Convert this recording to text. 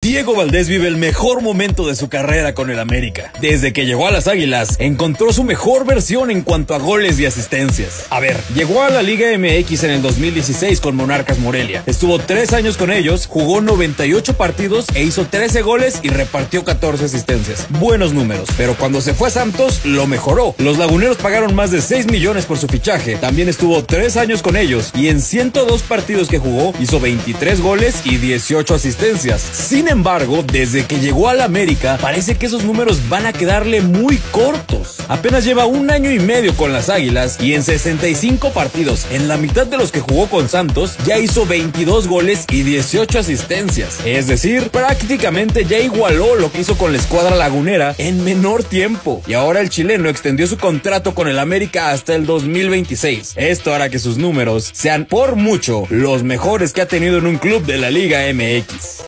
Diego Valdés vive el mejor momento de su carrera con el América. Desde que llegó a las Águilas, encontró su mejor versión en cuanto a goles y asistencias. A ver, llegó a la Liga MX en el 2016 con Monarcas Morelia. Estuvo 3 años con ellos, jugó 98 partidos e hizo 13 goles y repartió 14 asistencias. Buenos números, pero cuando se fue a Santos, lo mejoró. Los laguneros pagaron más de 6 millones por su fichaje. También estuvo 3 años con ellos y en 102 partidos que jugó, hizo 23 goles y 18 asistencias. Sin embargo, desde que llegó al América, parece que esos números van a quedarle muy cortos. Apenas lleva 1 año y medio con las Águilas y en 65 partidos, en la mitad de los que jugó con Santos, ya hizo 22 goles y 18 asistencias. Es decir, prácticamente ya igualó lo que hizo con la escuadra lagunera en menor tiempo. Y ahora el chileno extendió su contrato con el América hasta el 2026. Esto hará que sus números sean por mucho los mejores que ha tenido en un club de la Liga MX.